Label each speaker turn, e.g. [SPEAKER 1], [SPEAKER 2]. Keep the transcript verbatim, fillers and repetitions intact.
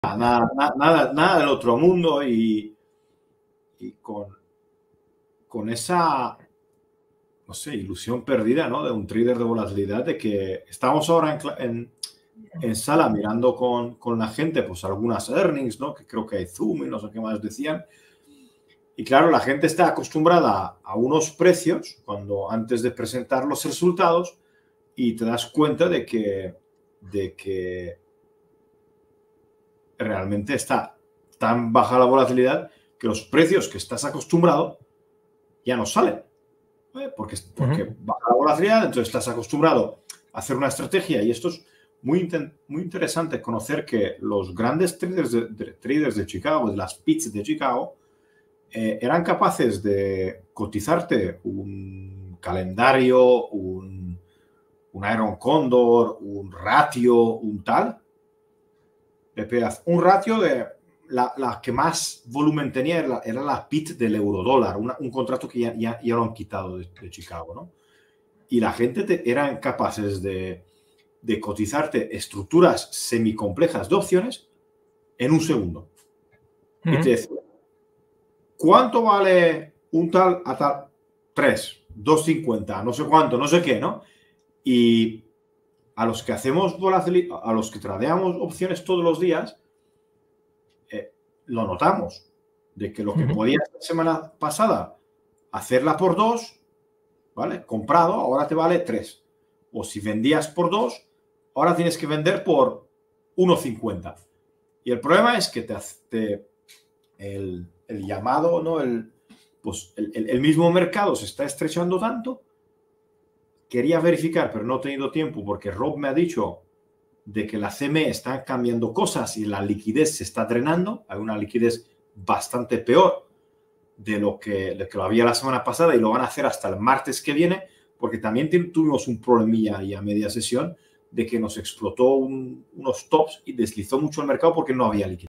[SPEAKER 1] Nada, nada, nada, nada del otro mundo y, y con, con esa, no sé, ilusión perdida, ¿no? De un trader de volatilidad, de que estamos ahora en, en, en sala mirando con, con la gente, pues algunas earnings, ¿no? Que creo que hay Zoom y no sé qué más decían. Y claro, la gente está acostumbrada a unos precios cuando antes de presentar los resultados y te das cuenta de que, de que realmente está tan baja la volatilidad que los precios que estás acostumbrado ya no salen. ¿eh? Porque, porque uh-huh. baja la volatilidad, entonces estás acostumbrado a hacer una estrategia y esto es muy, muy interesante conocer que los grandes traders de, de, traders de Chicago, de las pits de Chicago, eh, eran capaces de cotizarte un calendario, un, un Iron Condor, un ratio, un tal, un ratio de la, la que más volumen tenía era la, era la P I T del eurodólar, una, un contrato que ya, ya, ya lo han quitado de, de Chicago, ¿no? Y la gente te, eran capaces de, de cotizarte estructuras semicomplejas de opciones en un segundo. Uh-huh. Y te decía, ¿cuánto vale un tal a tal? tres, dos cincuenta, no sé cuánto, no sé qué, ¿no? Y a los que hacemos volatilidad, a los que tradeamos opciones todos los días, eh, lo notamos, de que lo que uh-huh. podías la semana pasada hacerla por dos, ¿vale? Comprado, ahora te vale tres. O si vendías por dos, ahora tienes que vender por uno cincuenta. Y el problema es que te, te el, el llamado, ¿no? El, pues el, el, el mismo mercado se está estrechando tanto. Quería verificar, pero no he tenido tiempo porque Rob me ha dicho de que la C M E está cambiando cosas y la liquidez se está drenando. Hay una liquidez bastante peor de lo que, de que lo había la semana pasada y lo van a hacer hasta el martes que viene, porque también tuvimos un problemilla y a media sesión de que nos explotó un, unos tops y deslizó mucho el mercado porque no había liquidez.